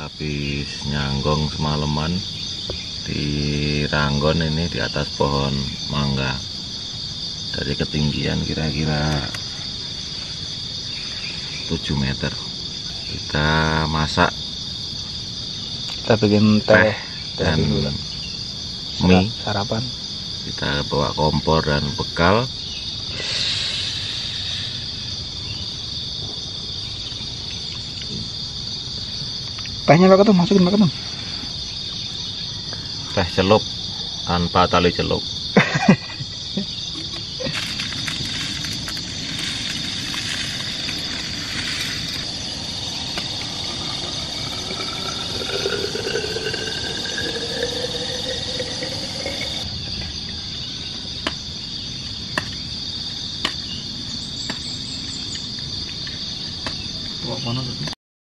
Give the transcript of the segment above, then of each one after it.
habis nyanggong semalaman di Ranggon ini, di atas pohon mangga. Dari ketinggian kira-kira 7 meter. Kita masak, kita bikin teh dan dulu, mie. sarapan. Kita bawa kompor dan bekal. Tehnya pakai tuh, masukin pakai tuh. Teh celup tanpa tali celup. Mana tuh?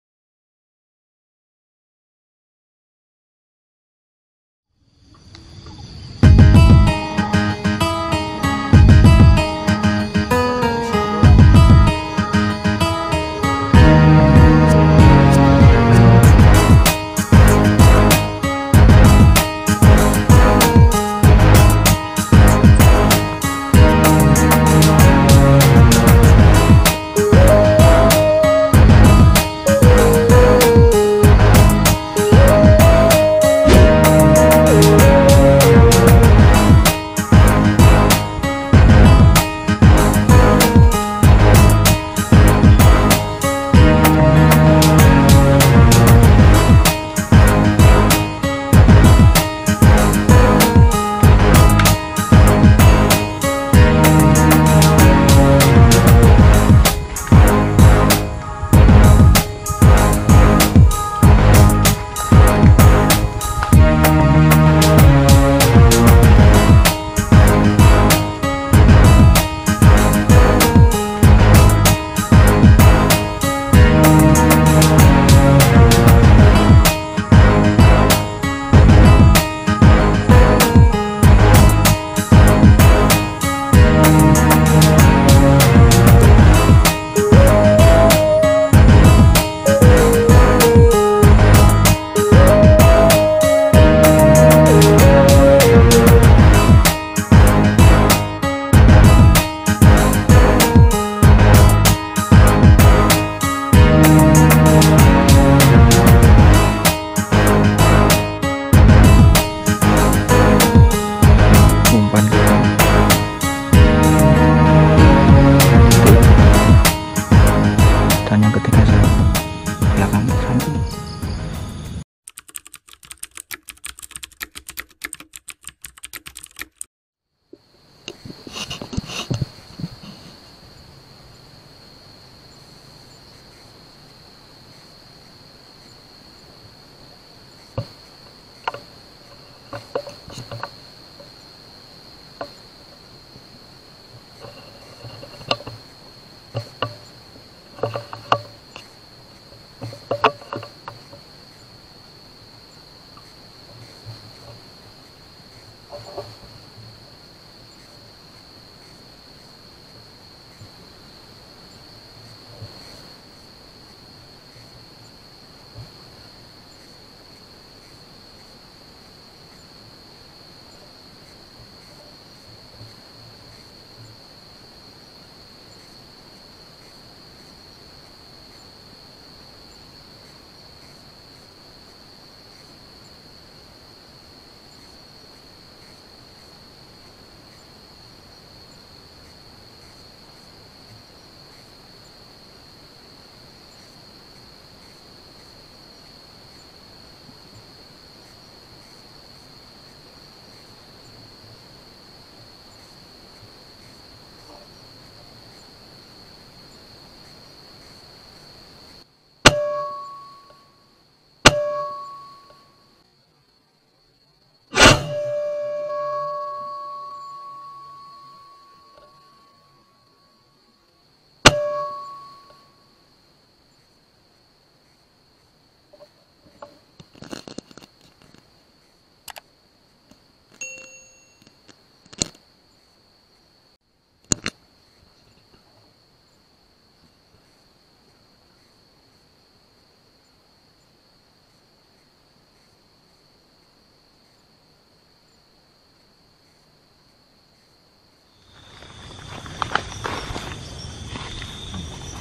Dan yang ketiga saya belakang samping.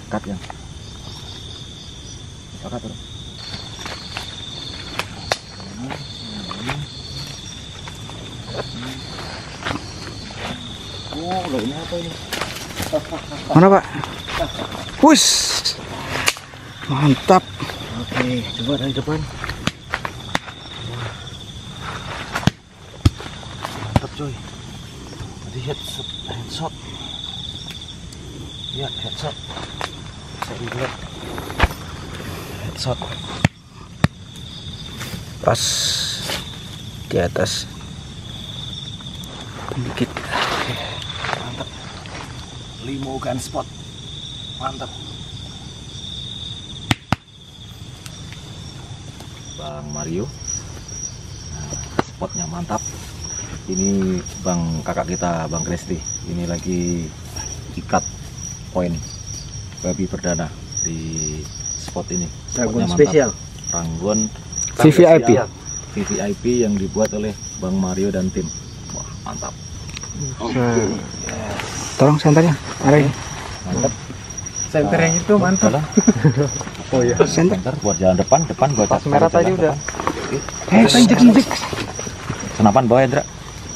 Cut kan. Cut terus. Oh, loh, ini apa ini? Mana Pak? Push. Mantap. Oke, coba dari depan. Mantap coy. Tadi headshot. Ya, headshot. Saya lihat. Headshot. Pas di atas. Dikit. Mantap. Limo gun spot. Mantap. Bang Mario. Nah, spotnya mantap. Ini bang kakak kita, Bang Kresti. Ini lagi ikat poin babi perdana di spot ini. Ranggon spesial. Ranggon VVIP. VVIP yang dibuat oleh Bang Mario dan tim. Wah, mantap. Tolong senternya. Ada ini. Mantap. Center yang itu mantap. Oh iya. Senter. Bentar, buat jalan depan gua Pas merah tadi udah. Injek. Senapan bawah Hendra.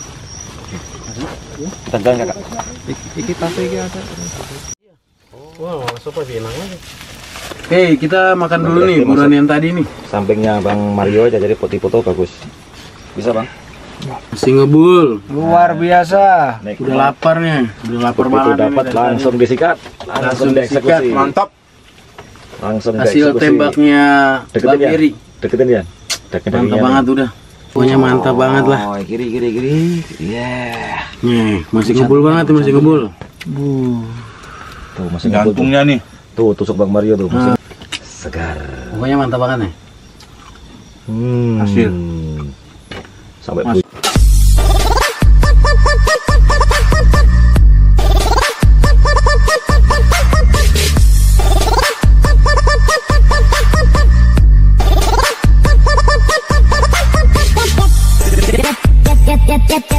Kita jalan kakak. Iki tas iki ada. Wah, sopo sih enak aja. Oke, kita makan dulu nih buruan yang tadi nih. Sampingnya Bang Mario aja, jadi foto-foto bagus. Bisa Bang? Masih ngebul. Luar biasa. Udah lapar nih. Udah lapar Begitu banget. dapat langsung disikat, langsung dieksekusi. Mantap. Langsung Hasil dieksekusi. tembaknya Deketin Bang ya. Eri. Deketin ya. Mantap banget udah. Pokoknya mantap banget lah. Oh, kiri. Yeah. Nih, masih ngebul banget tuh, masih ngebul. Tuh masih gantungnya nih. Tuh tusuk Bang Mario tuh masih segar. Pokoknya mantap banget nih. Hasil. Sampai